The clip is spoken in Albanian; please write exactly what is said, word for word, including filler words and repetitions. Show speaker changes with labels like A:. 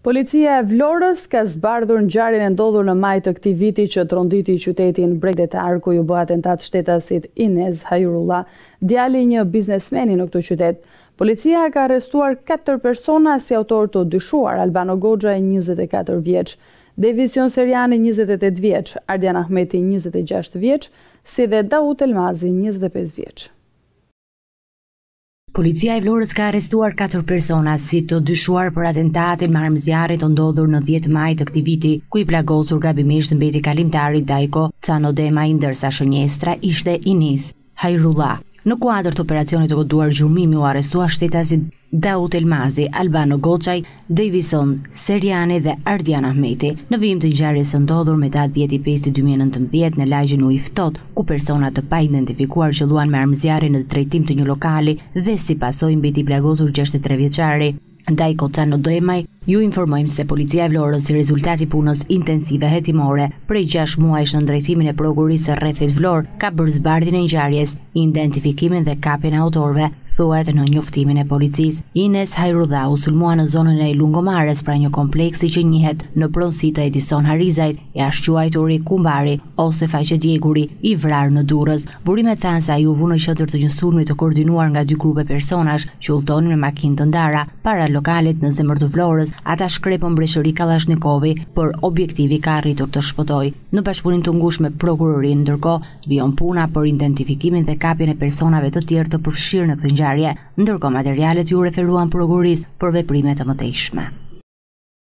A: Policia e Vlorës ka zbardhur ngjarjen e ndodhur në maj të këtij viti që tronditi qytetin Bregdetar, ku ju bë atentat shtetasit Inez Hajrullah, djali i një biznesmeni në këtë qytet. Policia ka arrestuar katër persona si autor të dyshuar: Albano Goxha, njëzet e katër vjeç, Davis Jon Seriani, njëzet e tetë vjeç, Ardian Ahmeti, njëzet e gjashtë vjeç, si dhe Daut Elmazi, njëzet e pesë vjeç.
B: Policia e Vlorës ka arrestuar katër persona si të dyshuar për atentatin me armëzjarre të ndodhur në dhjetë maj të këtij viti, ku i plagosur gabimisht mbeti kalimtari Dajko Canodemaj, ndërsa shënjestra ishte Inez Hajrullah. Në kuadër të operacionit të koduar gjurmimi u arrestua shtetasit Daut Elmazi, Albano Goxha, Davison Seriani dhe Ardian Ahmeti në vijim të ngjarjes së ndodhur me datë dhjetë maj dy mijë e nëntëmbëdhjetë në lagjen Ujë Ftohtë, ku persona të paidentifikuar qelluan me armëzjarre në drejtim të një lokali dhe si pasojë mbeti i plagosur gjashtëdhjetë e tre vjeçari Dajko Canodemaj. Ju informojmë se policia e Vlorës, si rezultat i punës intensive hetimore prej gjashtë muajsh në drejtimin e prokurisë së rrethit Vlorë, ka bërë zbardhjen e ngjarjes, identifikimin dhe kapjen e autorëve, thuhet në njoftimin e policisë. Inez Hajrullah u sulmua në zonën e Lungomares pra një kompleksi që njihet në pronësi të Edison Harizajt, e ashtë quajturi Kumbari ose Faqe Djeguri, i vrarë në Durrës. Burimet thanë se ai u vu në qendër të një sulmi të koordinuar nga dy grupe personash që udhtonin me makinë të ndara para lokalit në zemër të Vlorës. Ata shkrepën breshëri Kallashnikovi, por objektivi ka arritur të shpëtojë. Në bashkëpunim të ngushtë me prokurorinë, ndërkohë vijon puna për identifikimin dhe kapjen e personave të tjerë të përfshirë në këtë ngjarje, ndërkohë materialet ju referuan prokurisë për veprime të mëtejshme.